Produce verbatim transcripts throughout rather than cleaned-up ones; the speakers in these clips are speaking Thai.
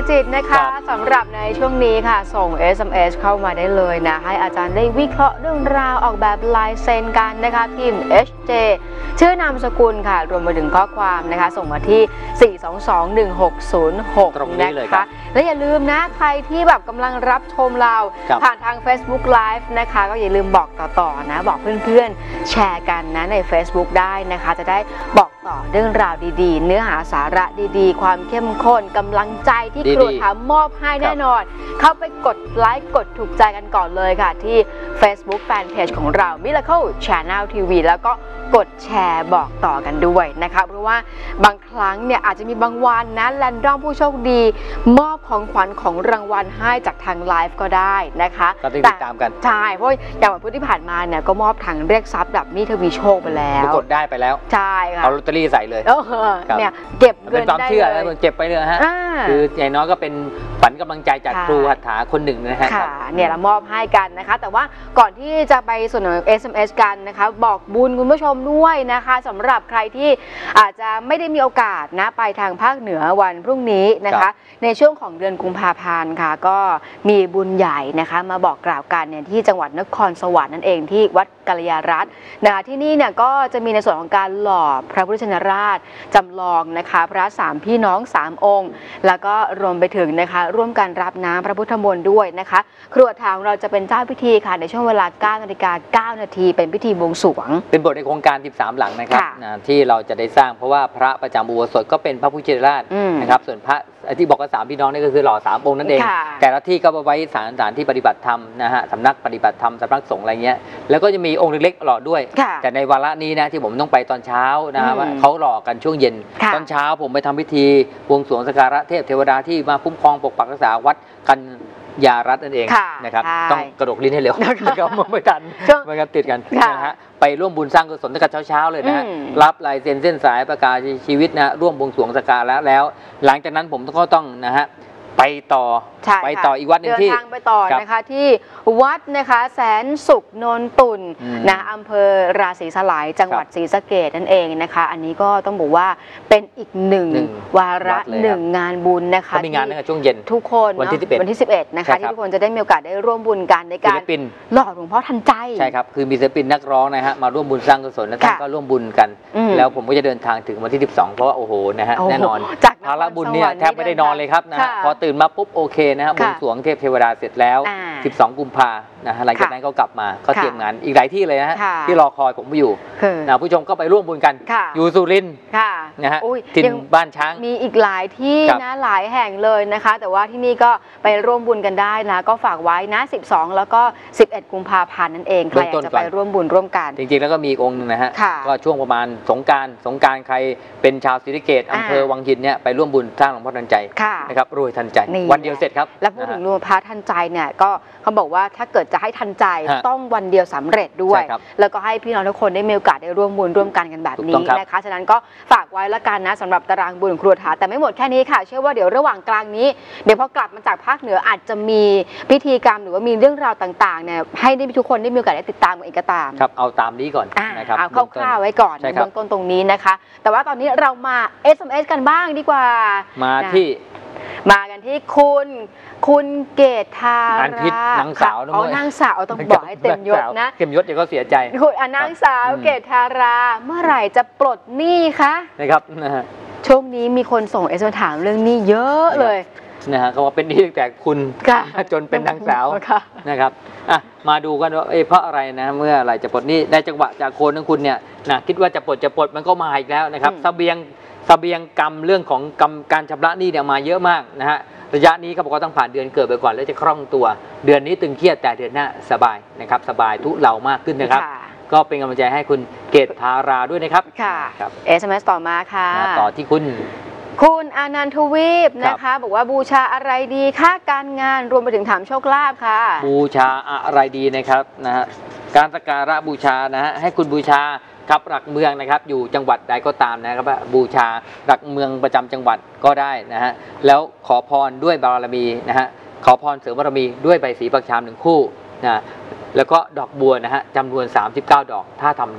จิตนะคะสำหรับในช่วงนี้ค่ะส่ง เอส เอ็ม เอส เข้ามาได้เลยนะให้อาจารย์ได้วิเคราะห์เรื่องราวออกแบบลายเซ็นกันนะคะพิมพ์ เอช เจ ชื่อนามสกุลค่ะรวมไปถึงข้อความนะคะส่งมาที่ สี่ สอง สอง หนึ่ง หก ศูนย์ หก นะคะและอย่าลืมนะใครที่แบบกำลังรับชมเราผ่านทาง Facebook Live นะคะก็อย่าลืมบอกต่อๆนะบอกเพื่อนๆแชร์กันนะใน Facebook ได้นะคะจะได้บอกต่อเรื่องราวดีๆเนื้อหาสาระดีๆความเข้มข้นกำลังใจที่ครัวถามมอบให้แน่นอนเข้าไปกดไลค์กดถูกใจกันก่อนเลยค่ะที่ Facebook Fanpage ของเรา Miracle Channel ที วี แล้วก็กดแชร์บอกต่อกันด้วยนะคะเพราะว่าบางครั้งเนี่ยอาจจะมีบางวันนะแรนดอมผู้โชคดีมอบของขวัญของรางวัลให้จากทางไลฟ์ก็ได้นะคะก็ติดตามกันใช่เพราะอย่างวันพุธที่ผ่านมาเนี่ยก็มอบถังเรียกทรัพย์ดับมีทวีโชคไปแล้วกดได้ไปแล้วใช่ค่ะเอาลอตเตอรี่ใส่เลยเออเนี่ยเก็บเงินได้เลยเป็นความเชื่อแล้วเก็บไปเลยฮะคืออย่างน้อยก็เป็นฝันกำลังใจจากครูหัตถาคนหนึ่งนะฮะค่ะเนี่ยเรามอบให้กันนะคะแต่ว่าก่อนที่จะไปส่วนของ เอส เอ็ม เอส กันนะคะบอกบุญคุณผู้ชมด้วยนะคะสำหรับใครที่อาจจะไม่ได้มีโอกาสนะไปทางภาคเหนือวันพรุ่งนี้นะคะในช่วงของเดือนกุมภาพันธ์ค่ะก็มีบุญใหญ่นะคะมาบอกกล่าวกันเนี่ยที่จังหวัดนครสวรรค์นั่นเองที่วัดกัลยารัตน์นะคะที่นี่เนี่ยก็จะมีในส่วนของการหล่อพระพุทธชินราชจำลองนะคะพระสามพี่น้องสามองค์แล้วก็รวมไปถึงนะคะร่วมกันรับน้ำพระพุทธมนต์ด้วยนะคะครัวถามเราจะเป็นเจ้าพิธีค่ะในช่วงเวลา เก้านาฬิกาเก้านาทีเป็นพิธีบวงสรวงเป็นบทในโครงการสิบสามหลังนะครับที่เราจะได้สร้างเพราะว่าพระประจำอุโบสถก็เป็นพระพุทธชินราชนะครับส่วนพระที่บอกว่าสามพี่น้องนี่ก็คือหล่อสามองค์นั่นเองแต่ละที่ก็ไว้สถานสถานที่ปฏิบัติธรรมนะฮะสำนักปฏิบัติธรรมสำนักสงฆ์อะไรเงี้ยแล้วก็จะมีองค์เล็กๆหล่อด้วยแต่ในวาระนี้นะที่ผมต้องไปตอนเช้านะฮะว่าเขาหล่อกันช่วงเย็นตอนเช้าผมไปทำพิธีบวงสรวงสักการะเทพเทวดาที่มาคุ้มครองปกปักรักษาวัดกันยารัตน์นั่นเองนะครับต้องกระดกลิ้นให้เร็วนะครับไม่ทันไม่กันติดกันนะฮะไปร่วมบุญสร้างกุศลตั้งแต่เช้าๆเลยนะฮะรับลายเซ็นเส้นสายประกาศชีวิตนะร่วมบวงสรวงสักการะแล้วหลังจากนั้นผมก็ต้องนะฮะไปต่อไปต่ออีกวัดหนึ่งที่เดินทางไปต่อนะคะที่วัดนะคะแสนสุขนนตุลนะอำเภอราศีสลายจังหวัดศรีสะเกษนั่นเองนะคะอันนี้ก็ต้องบอกว่าเป็นอีกหนึ่งวาระหนึ่งงานบุญนะคะมีงานในช่วงเย็นทุกคนวันที่สิบเอ็ดวันที่สิบเอ็ดนะคะที่ทุกคนจะได้มีโอกาสได้ร่วมบุญกันในการหล่อหลวงพ่อทันใจใช่ครับคือมีศิลปินนักร้องนะฮะมาร่วมบุญสร้างกุศลและท่านก็ร่วมบุญกันแล้วผมก็จะเดินทางถึงวันที่สิบสองเพราะว่าโอ้โหนะฮะแน่นอนภาระบุญเนี่ยแทบไม่ได้นอนเลยครับนะพอตื่นมาปุ๊บโอเคนะฮะบวงสรวงเทพเทวดาเสร็จแล้วสิบสองกุมภานะฮะหลังจากนั้นก็กลับมาก็เตรียมงานอีกหลายที่เลยนะฮะที่รอคอยผมไปอยู่นะผู้ชมก็ไปร่วมบุญกันอยู่สุรินทร์นะฮะถิ่นบ้านช้างมีอีกหลายที่นะหลายแห่งเลยนะคะแต่ว่าที่นี่ก็ไปร่วมบุญกันได้นะก็ฝากไว้นะสิบสองแล้วก็สิบเอ็ดกุมภาพันธ์นั่นเองใครอยากจะไปร่วมบุญร่วมกันจริงๆแล้วก็มีองค์นึงนะฮะก็ช่วงประมาณสงกรานต์สงกรานต์ใครเป็นชาวศรีสะเกษอำเภอวังหินเนี่ยไปร่วมบุญสร้างหลวงพ่อทันใจนะครับรวยทันใจวันเดียวเสร็จครับแล้วพูดถึงหลวงพ่อทันใจเนี่ยก็เขาบอกว่าถ้าเกิดจะให้ทันใจต้องวันเดียวสำเร็จด้วยแล้วก็ให้พี่น้องทุกคนได้มีโอกาสได้ร่วมบุญร่วมกันกันแบบนี้นะคะฉะนั้นก็ฝากไว้ละกันนะสำหรับตารางบุญครัวถาแต่ไม่หมดแค่นี้ค่ะเชื่อว่าเดี๋ยวระหว่างกลางนี้เดี๋ยวพอกลับมาจากภาคเหนืออาจจะมีพิธีกรรมหรือว่ามีเรื่องราวต่างๆเนี่ยให้ได้ทุกคนได้มีโอกาสได้ติดตามกันอีกก็ตามครับเอาตามนี้ก่อนนะครับเอาคร่าวๆไว้ก่อนเบื้องต้นตรงนี้นะคะแต่ว่าตอนนี้เรามา เอส เอ็ม เอส กันบ้างดีกว่ามาที่มากันที่คุณคุณเกศธารานางสาวอ๋อนางสาวต้องบอกให้เต็มยศนะเต็มยศเดี๋ยวก็เสียใจคุณนางสาวเกศธาราเมื่อไหร่จะปลดหนี้คะนะครับนะฮะช่วงนี้มีคนส่งเอสเอ็มถามเรื่องหนี้เยอะเลยนะฮะเขาว่าเป็นหนี้ตั้งแต่คุณจนเป็นนางสาวนะครับอ่ะมาดูกันว่าเพราะอะไรนะเมื่อไหร่จะปลดหนี้ได้จังหวะจากโคนของคุณเนี่ยนะคิดว่าจะปลดจะปลดมันก็มาอีกแล้วนะครับเสบียงเสบียงกรรมเรื่องของกรรมการชำระหนี้เนี่ยมาเยอะมากนะฮะระยะนี้เขาบอกว่าต้องผ่านเดือนเกิดไปก่อนแล้วจะคล่องตัวเดือนนี้ตึงเครียดแต่เดือนหน้าสบายนะครับสบายทุเลามากขึ้นนะครับก็เป็นกำลังใจให้คุณเกศธาราด้วยนะครับค่ะเอสเอ็มเอสต่อมาค่ะต่อที่คุณคุณอนันทวีปนะคะบอกว่าบูชาอะไรดีค่าการงานรวมไปถึงถามโชคลาภค่ะบูชาอะไรดีนะครับนะฮะการสักการะบูชานะฮะให้คุณบูชาครับหลักเมืองนะครับอยู่จังหวัดใดก็ตามนะครับบูชาหลักเมืองประจำจังหวัดก็ได้นะฮะแล้วขอพรด้วยบารมีนะฮะขอพรเสริมบารมีด้วยใบสีปักชามหนึ่งคู่นะแล้วก็ดอกบัวนะฮะจำนวนสามสิบเก้าดอกถ้าทำได้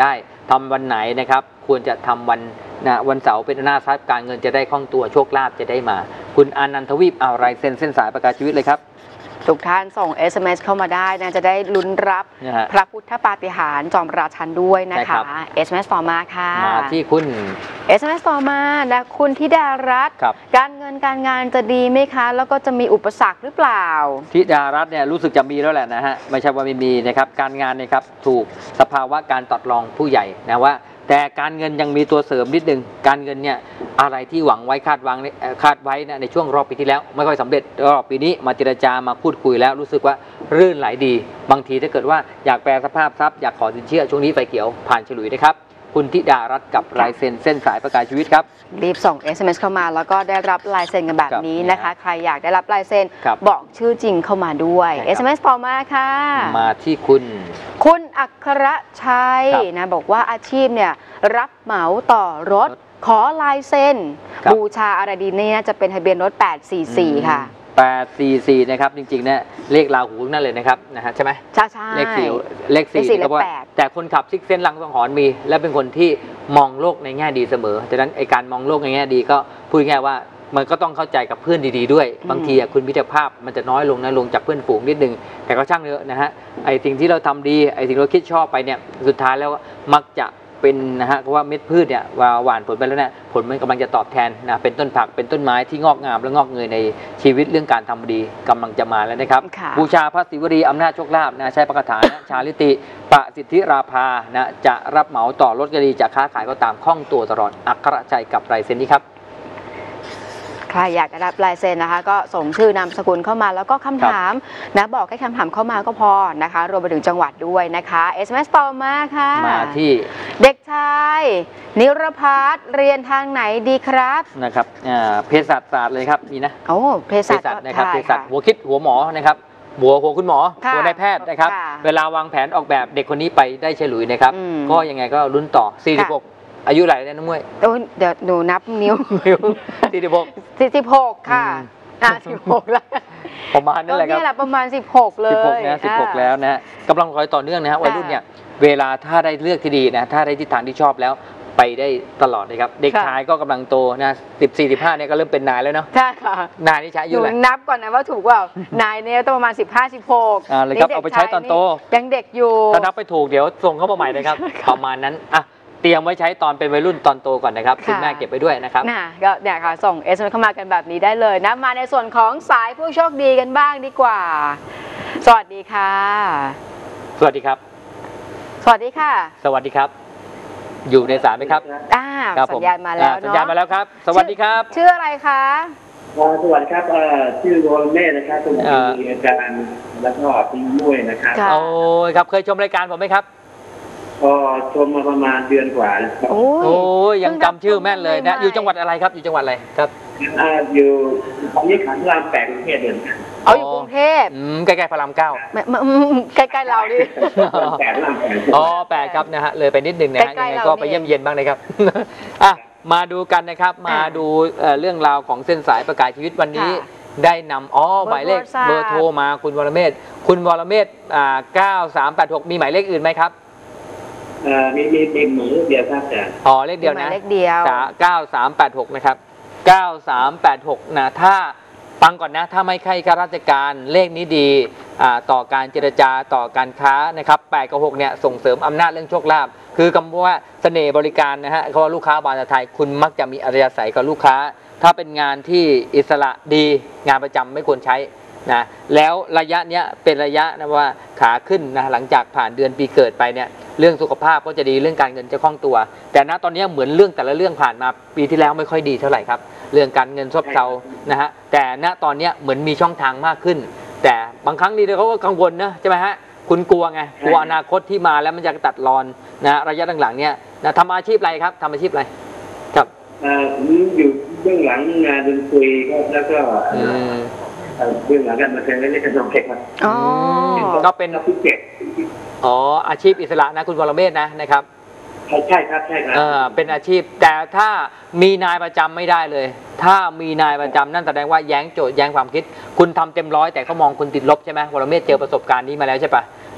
ทำวันไหนนะครับควรจะทำวันนะวันเสาร์เป็นหน้าทรัพย์การเงินจะได้คล่องตัวโชคลาภจะได้มาคุณอานันทวีปเอาลายเซ็นเส้นสายประกาศชีวิตเลยครับทุกท่านส่ง เอส เอ็ม เอส เข้ามาได้นะจะได้ลุ้นรับพระพุทธปาฏิหาริย์จอมราชันด้วยนะคะ เอส เอ็ม เอส ต่อมาค่ะมาที่คุณเอส เอ็ม เอส ต่อมานะคุณธิดารัตน์การเงินการงานจะดีไหมคะแล้วก็จะมีอุปสรรคหรือเปล่าธิดารัตน์เนี่ยรู้สึกจะมีแล้วแหละนะฮะไม่ใช่ว่าไม่มีนะครับการงานนะครับถูกสภาวะการตัดรองผู้ใหญ่นะว่าแต่การเงินยังมีตัวเสริมนิดนึงการเงินเนี่ยอะไรที่หวังไว้คาดหวังคาดไว้นะในช่วงรอบปีที่แล้วไม่ค่อยสำเร็จรอบปีนี้มาเจรจามาพูดคุยแล้วรู้สึกว่ารื่นไหลดีบางทีถ้าเกิดว่าอยากแปลสภาพทรัพย์อยากขอสินเชื่อช่วงนี้ไฟเขียวผ่านฉลุยนะครับคุณธิดารัตน์กับลายเซ็นเส้นสายประกาศชีวิตครับรีบส่ง เอส เอ็ม เอส เข้ามาแล้วก็ได้รับลายเซ็นกันแบบนี้นะคะใครอยากได้รับลายเซ็นบอกชื่อจริงเข้ามาด้วย เอส เอ็ม เอส ต่อมาค่ะมาที่คุณคุณอัครชัยนะบอกว่าอาชีพเนี่ยรับเหมาต่อรถขอลายเซ็นบูชาอะไรดีเนี่ยจะเป็นทะเบียนรถแปดสี่สี่ค่ะแปดสี่สี่นะครับจริงๆเนี่ยเลขราหูนั่นเลยนะครับนะฮะใช่ไหมใช่ใช่เลขสี่เลขสี่ก็ว่าแต่คนขับซิกเซนลังสังหรณ์มีและเป็นคนที่มองโลกในแง่ดีเสมอฉะนั้นไอการมองโลกในแง่ดีก็พูดง่ายว่ามันก็ต้องเข้าใจกับเพื่อนดีๆด้วยบางทีคุณมิตรภาพมันจะน้อยลงน้อยลงจากเพื่อนฝูงนิดนึงแต่ก็ช่างเถอะนะฮะไอสิ่งที่เราทำดีไอสิ่งเราคิดชอบไปเนี่ยสุดท้ายแล้วมักจะเป็นนะฮะเพราะว่าเม็ดพืชเนี่ยว่าหว่านผลไปแล้วเนี่ยผลมันกำลังจะตอบแทนนะเป็นต้นผักเป็นต้นไม้ที่งอกงามและงอกเงยในชีวิตเรื่องการทำดีกำลังจะมาแล้วนะครับบูชาพระศิวลีอำนาจโชคลาภนะใช้ประคาถานะชาลิติปะสิทธิราภานะจะรับเหมาต่อรถก็ดีจะค้าขายก็ตามคล่องตัวตลอดอัครชัยกับลายเซ็นนี้ครับใครอยากได้รับลายเซ็นนะคะก็ส่งชื่อนามสกุลเข้ามาแล้วก็คำถามนะบอกให้คำถามเข้ามาก็พอนะคะรวมไปถึงจังหวัดด้วยนะคะ เอส เอ็ม เอส ต่อมาค่ะมาที่เด็กชายนิรพัฒน์เรียนทางไหนดีครับนะครับเภสัชศาสตร์เลยครับมีนะโอ้เภสัชนะครับเภสัชหัวคิดหัวหมอนะครับหัวหัวคุณหมอหัวนายแพทย์นะครับเวลาวางแผนออกแบบเด็กคนนี้ไปได้ฉลุยนะครับก็ยังไงก็ลุ้นต่อสี่สิบหกอายุไหนเนี่ยน้องมวยเดี๋ยวหนูนับนิ้วสี่สิบหกสี่สิบหกค่ะอ่าสิบหกแล้วประมาณนั่นแหละครับนี่แหละประมาณสิบหกเลยสิบหกนะสิบหกแล้วนะกำลังคอยต่อเนื่องนะฮะวัยรุ่นเนี่ยเวลาถ้าได้เลือกที่ดีนะถ้าได้ทิศทางที่ชอบแล้วไปได้ตลอดเลยครับเด็กชายก็กำลังโตนะสิบสี่สิบห้าเนี่ยก็เริ่มเป็นนายแล้วเนาะใช่ค่ะนายนี่ใช้อยู่แหละนับก่อนนะว่าถูกว่านายเนี่ยต้องประมาณสิบห้าสิบหกอ่าเลยครับเอาไปใช้ตอนโตยังเด็กอยู่ถ้านับไปถูกเดี๋ยวส่งเข้ามาใหม่เลยครับประมาณนั้นอ่ะเตรียมไว้ใช้ตอนเป็นวัยรุ่นตอนโตก่อนนะครับคุณแม่เก็บไปด้วยนะครับนะก็เนี่ยค่ะส่ง เอส เอ็ม เอส เข้ามากันแบบนี้ได้เลยนะมาในส่วนของสายผู้โชคดีกันบ้างดีกว่าสวัสดีค่ะสวัสดีครับสวัสดีค่ะสวัสดีครับอยู่ในสายไหมครับอ่าสัญญาณมาแล้วเนาะสัญญาณมาแล้วครับสวัสดีครับชื่ออะไรคะสวัสดีครับชื่อโรเล่นะครับผมมีอาจารย์และก็พี่มุ้ยนะครับโอ้ยครับเคยชมรายการผมไหมครับก็ชมมาประมาณเดือนกว่าโอ้ยยังจำชื่อแม่นเลยนะอยู่จังหวัดอะไรครับอยู่จังหวัดอะไรครับอยู่ตอนนี้ขันรามแปดกรุงเทพเดือนเอาอยู่กรุงเทพใกล้ๆพระรามเก้าใกล้ๆเราดิแปดรามแปดอ๋อแปดครับนะฮะเลยไปนิดนึงนะฮะยังไงก็ไปเยี่ยมเยียนบ้างเลยครับอ่ะมาดูกันนะครับมาดูเรื่องราวของเส้นสายประกาศชีวิตวันนี้ได้นำอ๋อหมายเลขเบอร์โทรมาคุณวรเมธคุณวรเมธเก้าสามแปดหกมีหมายเลขอื่นไหมครับมีมีมีหมายเลขเดียวครับอาจารย์อ๋อเลขเดียวนะเลขเดียวเก้าสามแปดหกนะครับเก้าสามแปดหกนะถ้าฟังก่อนนะถ้าไม่ใช่ข้าราชการเลขนี้ดีต่อการเจรจาต่อการค้านะครับแปดกับหกเนี่ยส่งเสริมอำนาจเรื่องโชคลาภคือคำว่าเสน่ห์บริการนะฮะเขาว่าลูกค้าบานไทยคุณมักจะมีอัธยาศัยกับลูกค้าถ้าเป็นงานที่อิสระดีงานประจำไม่ควรใช้นะแล้วระยะเนี้ยเป็นระยะนะว่าขาขึ้นนะหลังจากผ่านเดือนปีเกิดไปเนี่ยเรื่องสุขภาพก็จะดีเรื่องการเงินจะคล่องตัวแต่ณตอนนี้เหมือนเรื่องแต่ละเรื่องผ่านมาปีที่แล้วไม่ค่อยดีเท่าไหร่ครับเรื่องการเงินซบเซานะฮะแต่ณตอนนี้เหมือนมีช่องทางมากขึ้นแต่บางครั้งนี่เขาก็กังวลนะใช่ไหมฮะคุณกลัวไงกลัวอนาคตที่มาแล้วมันจะตัดรอนนะระยะหลังๆเนี่ยนะทำอาชีพอะไรครับทำอาชีพอะไรครับอยู่เบื้องหลังงานดนตรีแล้วก็เบื้องหลังการบันเทิงเล็กๆน้อยๆครับอ๋อก็เป็นอ๋ออาชีพอิสระนะคุณวรเมธนะนะครับใช่ครับใช่ครับเออเป็นอาชีพแต่ถ้ามีนายประจำไม่ได้เลยถ้ามีนายประจำนั่นแสดงว่าแย้งโจทย์แย้งความคิดคุณทำเต็มร้อยแต่เขามองคุณติดลบใช่ไหมวรเมธเจอประสบการณ์นี้มาแล้วใช่ปะ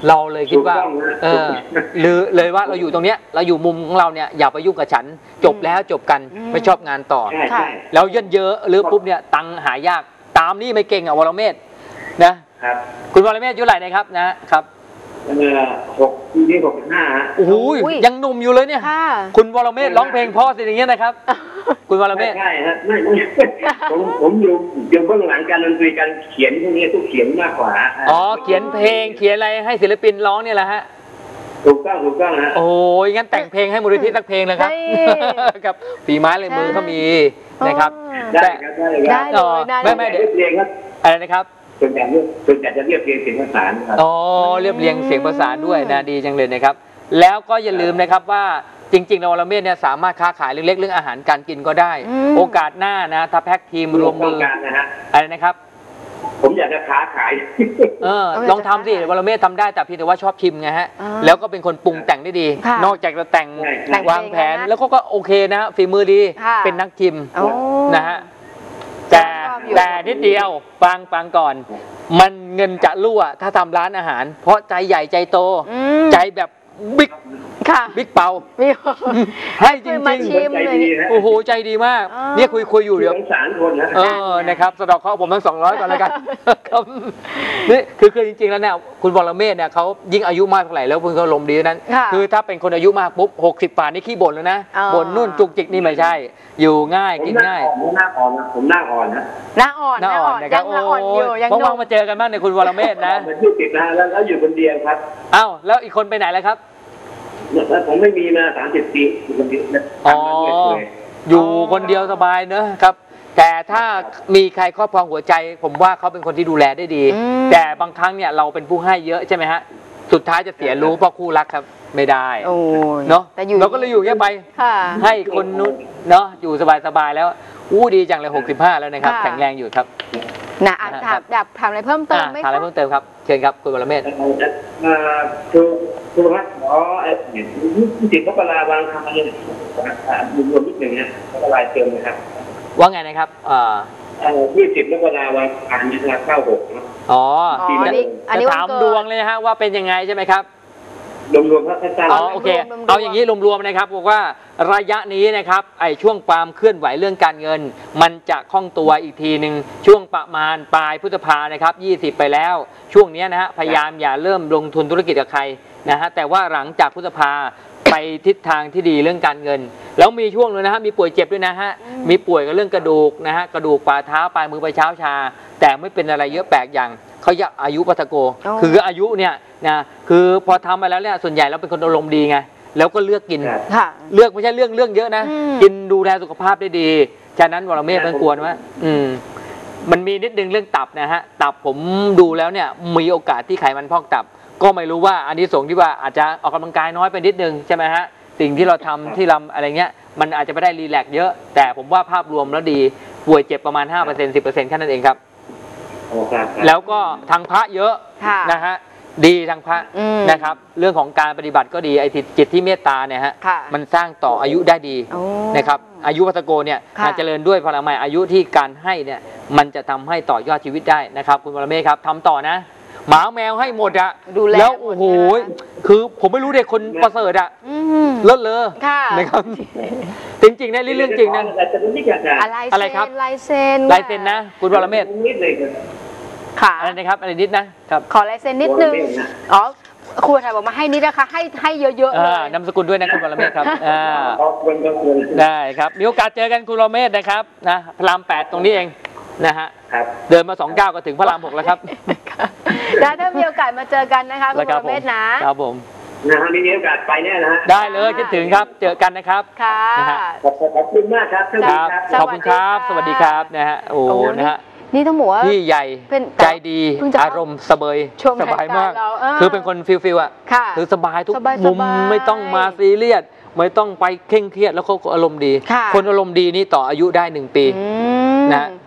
เราเลยคิดว่าเออหรือเลยว่าเราอยู่ตรงเนี้ยเราอยู่มุมของเราเนี่ยอย่าไปยุ่งกับฉันจบแล้วจบกันไม่ชอบงานต่อแล้วเยินเยอะหรือปุ๊บเนี่ยตังหายากตามนี่ไม่เก่งอ่ะวรเมธนะครับคุณวรเมธอายุเท่าไหร่นะครับนะครับเออหกปีนี้หกสิบห้าโอ้โหยังหนุ่มอยู่เลยเนี่ยคุณวรเมธร้องเพลงพ่อสิอย่างเงี้ยนะครับคุณวรเมธใช่ฮะไม่ผมผมอยู่อยู่เบื้องหลังการดนตรีการเขียนพวกนี้ทุกเขียนมากกว่าอ๋อเขียนเพลงเขียนอะไรให้ศิลปินร้องเนี่ยแหละฮะถูกต้องถูกต้องฮะโอ้ยงั้นแต่งเพลงให้มูลนิธิสักเพลงเลยครับกับฝีไม้ลายมือเขามีนะครับได้ครับได้ครับไม่ไม่เดี๋ยวเพลงครับอะไรนะครับส่วนใหญ่เรียบส่วนใหญ่จะเรียบเรียงเสียงประสานครับอ๋อเรียบเรียงเสียงประสานด้วยนะดีจังเลยนะครับแล้วก็อย่าลืมนะครับว่าจริงๆวรเมธเนี่ยสามารถค้าขายเล็กๆเรื่องอาหารการกินก็ได้โอกาสหน้านะถ้าแพ็กทีมรวมมืออะไรนะครับผมอยากจะค้าขายเออลองทำสิวรเมธทำได้แต่เพียงแต่ว่าชอบชิมไงฮะแล้วก็เป็นคนปรุงแต่งได้ดีนอกจากจะแต่งวางแผนแล้วก็โอเคนะฝีมือดีเป็นนักชิมนะฮะแต่แต่นิดเดียวฟังฟังก่อนมันเงินจะรั่วถ้าทำร้านอาหารเพราะใจใหญ่ใจโตใจแบบบิ๊กบิ๊กเปาให้จริงๆโอ้โหใจดีมากเนี่ยคุยคุยอยู่เดี๋ยวสารคนนะเออนะครับสะดอกเคราะห์ผมทั้งสองร้อยก่อนแล้วกันครับนี่คือคือจริงๆแล้วเนี่ยคุณวรเมธเนี่ยเขายิ่งอายุมากเท่าไหร่แล้วคุณเขาลมดีนั้นคือถ้าเป็นคนอายุมากปุ๊บหกสิบป่านนี่ขี้บ่นแล้วนะบ่นนู่นจุกจิกนี่ไม่ใช่อยู่ง่ายกินง่ายผมหน้าอ่อนนะผมหน้าอ่อนนะหน้าอ่อนหน้าอ่อนนะครับโอ้ว่างๆมาเจอกันบ้างในคุณวรเมธนะเหมือนที่ติดนะแล้วอยู่คนเดียวครับอ้าวแล้วอีกคนไปไหนแล้วครับผมไม่มีมาสามสิบปีอยู่คนเดียวอ๋ออยู่คนเดียวสบายเนอะครับแต่ถ้ามีใครครอบครองหัวใจผมว่าเขาเป็นคนที่ดูแลได้ดีแต่บางครั้งเนี่ยเราเป็นผู้ให้เยอะใช่ไหมฮะสุดท้ายจะเสียรู้เพราะคู่รักครับไม่ได้เนาะเราก็เลยอยู่แค่ไปให้คนนู้นเนาะอยู่สบายๆแล้วอู้ดีจังเลยหกสิบห้าแล้วนะครับแข็งแรงอยู่ครับนะถามอยากถามอะไรเพิ่มเติมไหมถามอะไรเพิ่มเติมครับเชิญครับคุณวรเมธคือคือว่าหมอติดมกราวางทำอะไรรวมนิดหนึ่งนะมกราเติมนะครับว่าไงนะครับอ่ายี่สิบมกราวางผ่านมาเข้าหกอ๋ออันนี้ถามดวงเลยฮะว่าเป็นยังไงใช่ไหมครับรวมๆครับสั้นๆอ๋อโอเคเอาอย่างนี้รวมๆนะครับบอกว่าระยะนี้นะครับไอ้ช่วงความเคลื่อนไหวเรื่องการเงินมันจะคล่องตัวอีกทีหนึ่งช่วงประมาณปลายพฤษภานะครับยี่สิบไปแล้วช่วงนี้นะฮะพยายามอย่าเริ่มลงทุนธุรกิจกับใครนะฮะแต่ว่าหลังจากพฤษภาไปทิศทางที่ดีเรื่องการเงินแล้วมีช่วงนึงนะฮะมีป่วยเจ็บด้วยนะฮะมีป่วยกับเรื่องกระดูกนะฮะกระดูกปลายเท้าปลายมือปลายเท้าชาแต่ไม่เป็นอะไรเยอะแปลกอย่างเขาอยากอายุปัตโกคืออายุเนี่ยนะคือพอทำไปแล้วเนี่ยส่วนใหญ่เราเป็นคนอารมณ์ดีไงแล้วก็เลือกกินเลือกไม่ใช่เรื่องเรื่องเยอะนะกินดูแลสุขภาพได้ดีฉะนั้นวรเมธมันควรว่าอืมมันมีนิดนึงเรื่องตับนะฮะตับผมดูแล้วเนี่ยมีโอกาสที่ไขมันพอกตับก็ไม่รู้ว่าอันนี้ส่งที่ว่าอาจจะออกกำลังกายน้อยไปนิดนึงใช่ไหมฮะสิ่งที่เราทำที่เราอะไรเงี้ยมันอาจจะไม่ได้รีแลกซ์เยอะแต่ผมว่าภาพรวมแล้วดีป่วยเจ็บประมาณ ห้าเปอร์เซ็นต์ สิบเปอร์เซ็นต์ แค่นั้นเองครับแล้วก็ทางพระเยอะนะฮะดีทางพระนะครับเรื่องของการปฏิบัติก็ดีไอ้จิตที่เมตตาเนี่ยฮะมันสร้างต่ออายุได้ดีนะครับอายุวัตโกเนี่ยเจริญด้วยพลังใหม่อายุที่การให้เนี่ยมันจะทำให้ต่อยอดชีวิตได้นะครับคุณวรเมธครับทำต่อนะหมาแมวให้หมดอะแล้วโอ้โหคือผมไม่รู้เด็กคนประเสริฐอะเลิศเลอนะครับจริงๆนะเรื่องจริงนะอะไรครับลายเซ็นลายเซ็นนะคุณวรเมธค่ะอะไรนะครับอะไรนิดนะครับขอลายเซ็นนิดนึงอ๋อครูถ่ายบอกมาให้นิดนะคะให้ให้เยอะๆเลยนามสกุลด้วยนะคุณวรเมธครับได้ครับมีโอกาสเจอกันคุณวรเมธนะครับนะพระรามแปดตรงนี้เองนะฮะเดินมาสองก้าวก็ถึงพระรามหกแล้วครับแล้วถ้ามีโอกาสมาเจอกันนะคะคุณวรเมธนะครับผมนะฮะมีโอกาสไปแน่นะฮะได้เลยคิดถึงครับเจอกันนะครับค่ะขอบคุณมากครับขอบคุณครับสวัสดีครับนะฮะโอ้นะฮะนี่ต้องบอกว่าพี่ใหญ่ใจดีอารมณ์สบายสบายมากคือเป็นคนฟิลฟิลอ่ะคือสบายทุกมุมไม่ต้องมาซีเรียสไม่ต้องไปเคร่งเครียดแล้วเขาก็อารมณ์ดีคนอารมณ์ดีนี่ต่ออายุได้หนึ่งปีนะ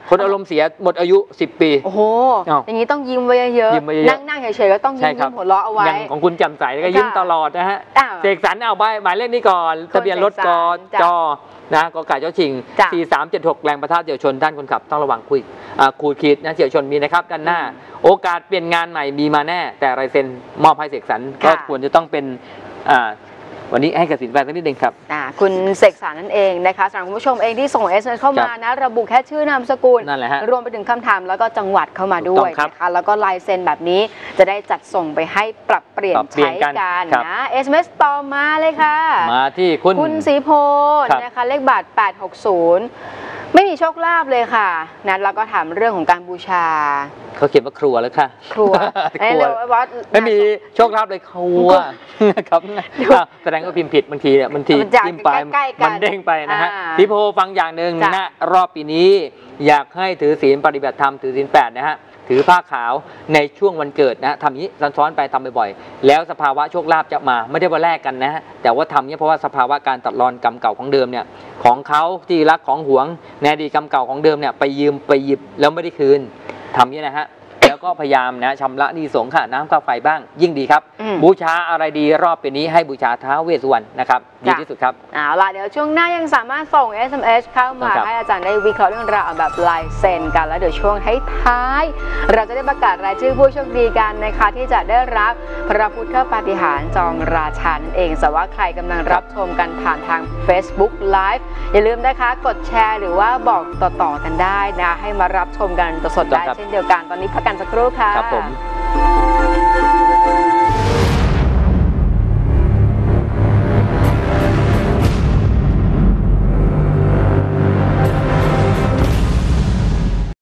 คนอารมณ์เสียหมดอายุสิบปีโอ้โหอย่างนี้ต้องยิ้มไว้เยอะๆนั่งนั่งเฉยๆก็ต้องยิ้มหัวเราะเอาไว้อย่างของคุณจำใสก็ยิ้มตลอดนะฮะเสกสรรเอาใบหมายเลขนี้ก่อนทะเบียนรถกจนะกไก่เจ้าชิงสี่สามเจ็ดหกแรงประทะเฉี่ยวชนท่านคนขับต้องระวังคุยขูดขีดนะเฉี่ยวชนมีนะครับด้านหน้าโอกาสเปลี่ยนงานใหม่มีมาแน่แต่ลายเซ็นมอบให้เสกสรรก็ควรจะต้องเป็นวันนี้ให้กสินแฟนสักนิดนึงครับคุณเสกสรรนั่นเองนะคะสำหรับคุณผู้ชมเองที่ส่ง เอส เอ็ม เอส เข้ามานะระบุแค่ชื่อนามสกุลรวมไปถึงคำถามแล้วก็จังหวัดเข้ามาด้วยนะคะแล้วก็ลายเซ็นแบบนี้จะได้จัดส่งไปให้ปรับเปลี่ยนใช้กันนะ เอส เอ็ม เอส ต่อมาเลยค่ะมาที่คุณคุณศรีโพนะคะเลขบัตรแปดหกศูนย์ไม่มีโชคลาภเลยค่ะนะแล้วก็ถามเรื่องของการบูชาเขาเขียนว่าครัวแล้วค่ะครัวไม่มีโชคลาภเลยครัวครับแสดงว่าพิมพ์ผิดบางทีเนี่ยบางทีจิ้มไปมันเด้งไปนะฮะพี่โพฟังอย่างหนึ่งนะรอบปีนี้อยากให้ถือศีลปฏิบัติธรรมถือศีลแปดนะฮะถือผ้าขาวในช่วงวันเกิดนะทำนี้ซ้อนๆไปทำบ่อยๆแล้วสภาวะโชคลาภจะมาไม่ได้ว่าแลกกันนะฮะแต่ว่าทำนี้เพราะว่าสภาวะการตัดรอนกรรมเก่าของเดิมเนี่ยของเขาที่รักของหวงในอดีตกรรมเก่าของเดิมเนี่ยไปยืมไปหยิบแล้วไม่ได้คืนทำนี้นะฮะแล้วก็พยายามนะชำระหนี้สงฆ์ค่ะน้ำค่าไฟบ้างยิ่งดีครับบูชาอะไรดีรอบปีนี้ให้บูชาท้าวเวสสุวรรณนะครับดีที่สุดครับเอาล่ะเดี๋ยวช่วงหน้ายังสามารถส่ง เอส เอ็ม เอส เข้ามาให้อาจารย์ได้วิเคราะห์เรื่องราวแบบลายเซ็นกันแล้วเดี๋ยวช่วงท้ายเราจะได้ประกาศรายชื่อผู้โชคดีกันนะคะที่จะได้รับพระพุทธปาฏิหาริย์จอมราชันเองแต่ว่าใครกำลังรับชมกันผ่านทาง Facebook Live อย่าลืมนะคะกดแชร์หรือว่าบอกต่อๆกันได้นะให้มารับชมกันสดๆได้เช่นเดียวกันตอนนี้พักกันสักครู่ค่ะครับผม